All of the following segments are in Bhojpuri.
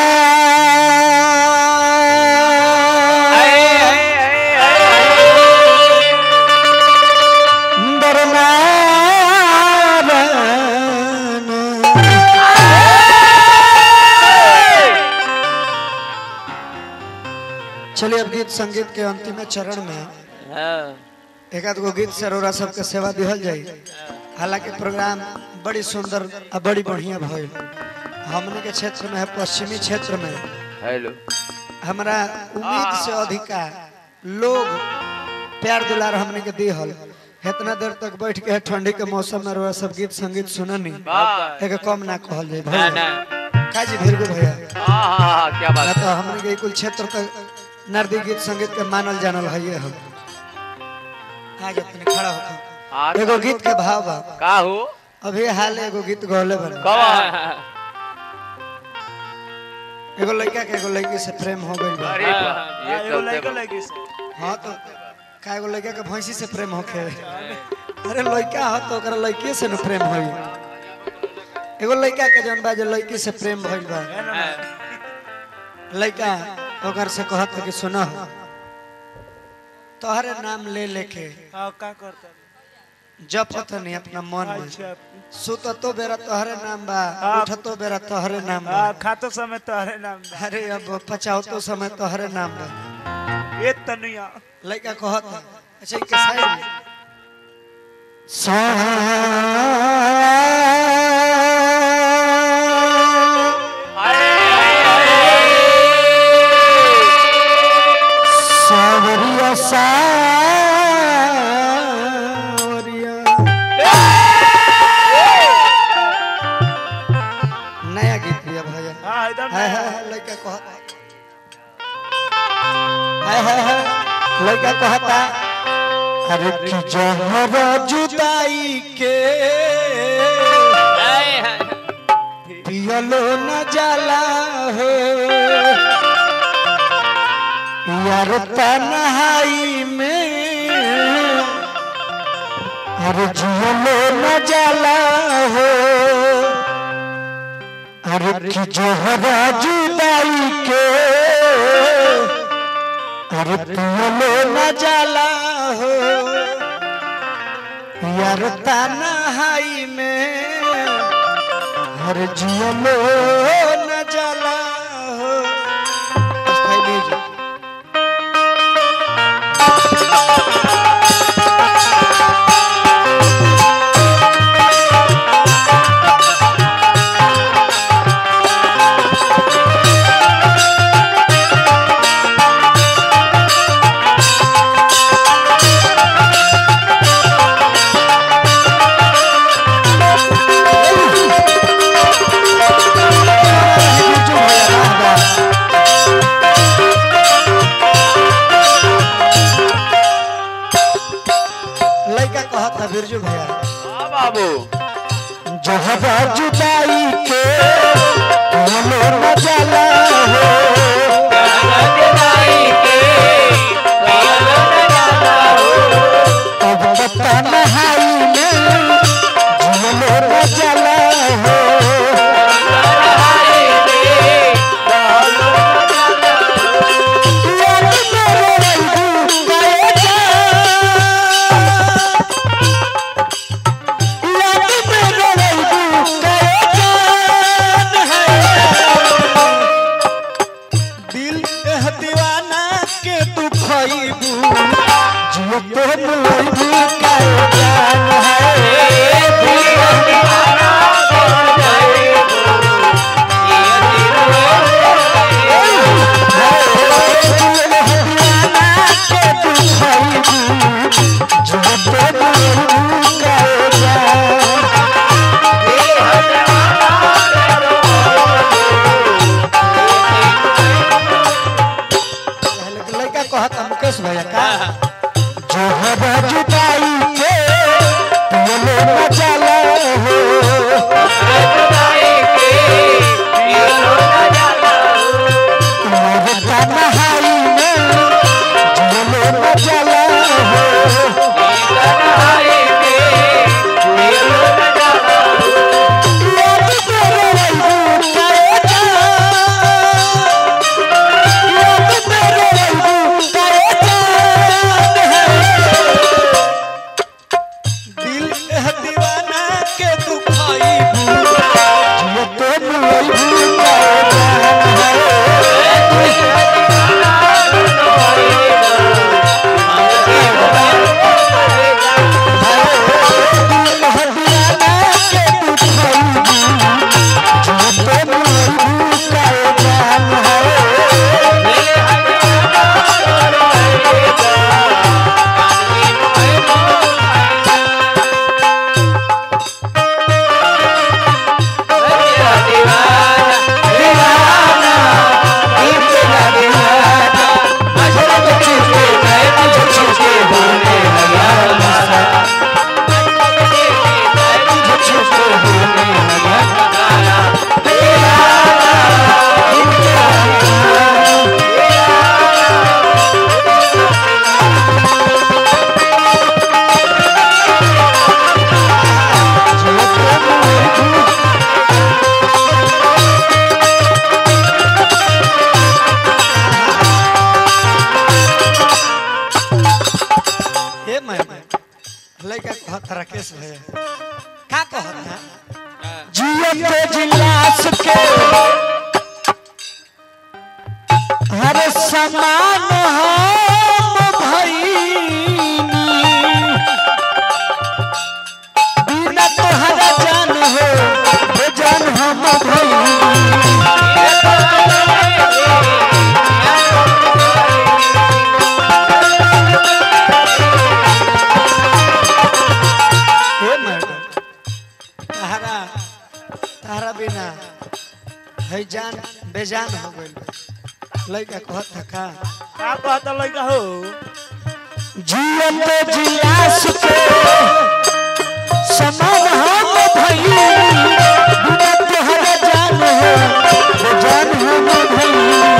चलिए अब गीत संगीत के अंतिम चरण में एक आध गो गीत से रोरा सबके सेवा दिहल जाई। हालांकि प्रोग्राम बड़ी सुंदर और बड़ी बढ़िया भइल। हमने के क्षेत्र में है पश्चिमी क्षेत्र में हमारा उम्मीद से अधिका लोग प्यार दुलार हमने के दिहल। इतना देर तक बैठ के ठंडी के मौसम में रोरा सब गीत संगीत सुननी एक कम ना कहल जाए भैया काजी भीरगु भैया। क्या बात तो हमने के कुल क्षेत्र तक नर्दी गीत संगीत के मानल जानल है ये हम आज अपने खड़ा होता एगो गीत के भाव बा का हो अभी हाल एगो गीत गौले बन एगो लड़का के एगो लड़की से प्रेम हो गई बा। अरे ये एगो लड़की से हां तो का एगो लड़का के भैंसी से प्रेम होखे अरे लड़का हो तो ओकरा लड़की से न प्रेम होई। एगो लड़का के जौन बा जे लड़की से प्रेम भइल बा लड़का ओकर से कहत कि सुनो तोहरे नाम ले लेके का करता जपत नहीं अपना मन में सुततो बेरा तोहरे नाम बा उठतो बेरा तोहरे नाम बा खातो समय तोहरे नाम बा अरे अब पचावतो समय तोहरे नाम बा ए तनुया लड़का कहत अच्छा के साइड सावरिया सावरिया नया गीत दिया भैया हां एकदम हाय हाय लड़का कहता हाय हाय हाय लड़का कहता अरे कि जहर जुदाई के पियलो न जाला हो यार तन्हाई में अरे जियलो न जाला हो अरे कि जोहरा जुदाई के अरे पियलो न जाला हो यार तन्हाई में अरे जियलो न जाला हो। बिरजू भैया बाबू जहरा जुदाई के पियलो न जाला हो जुदाई के पियलो न जाला हो अब तन्हाई में जियलो न जाला हो तन्हाई में जियलो न जाला हो यार मेरे रंगू गए मुकेश भैया का जोहरा जुदाई के पियलो न जाला हो जुदाई के पियलो न जाला हो तन्हाई में जियलो न जाला हो तन्हाई में जियलो न जाला हो यार तेरे रंगू गए राकेश भैया का कहता जियते जिलास के हर समान हम भईनी बिना तोहरा जान हो बेजान हम भईनी तारा बिना है जान बेजान हो गइल लइका कहत का कहता लइका हो जीवन जिलास के समान हम भई बिना तोहरा जान हो बेजान हम भई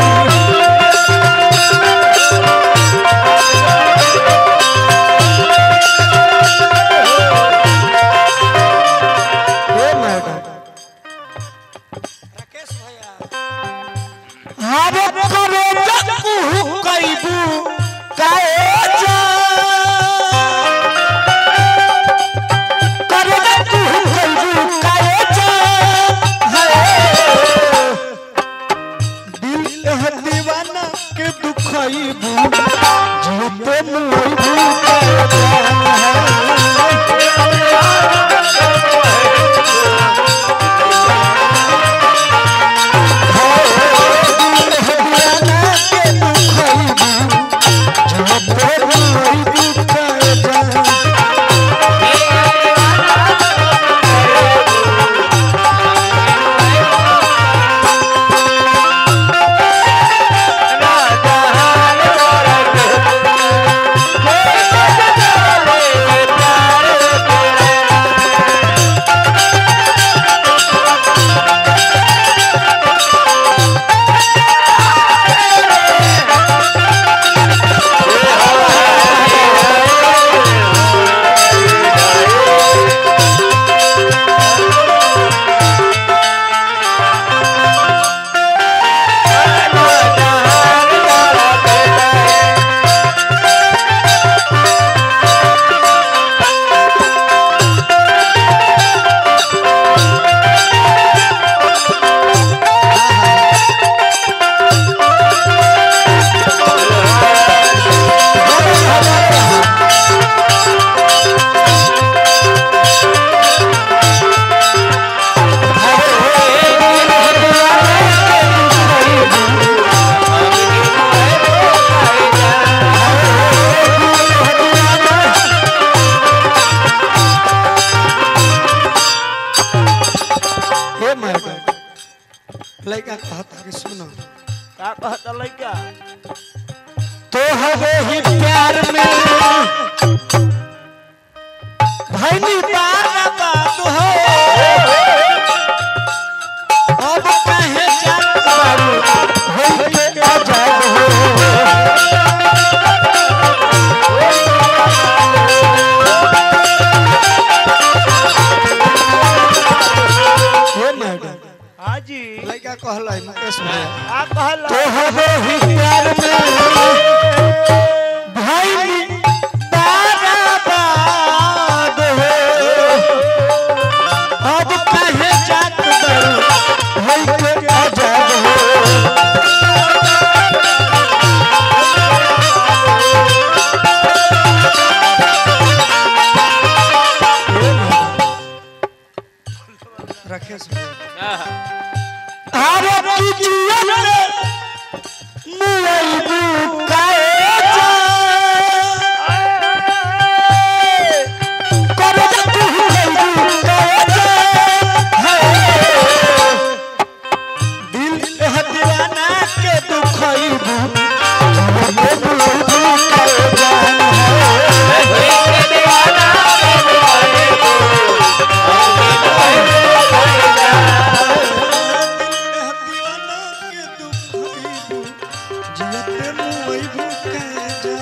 लइका कहता कि सुनो का कहता लइका तो हवे ही प्यार में भइनी बात हो अब कहे जात बारू होई के आजाद हो हे मैडम हां जी लइका कहलै मुकेश भैया का कहला तो हवे ही प्यार में भइनी बात हो अब कहे जात बारू होई के आजाद हो राकेश आरे कीजिए मुईबू काए जा करे तू मुईबू काए जा दिल है दीवाना के तू खईबू मुईबू काए जा दीवाना जियते मुईबू काए जा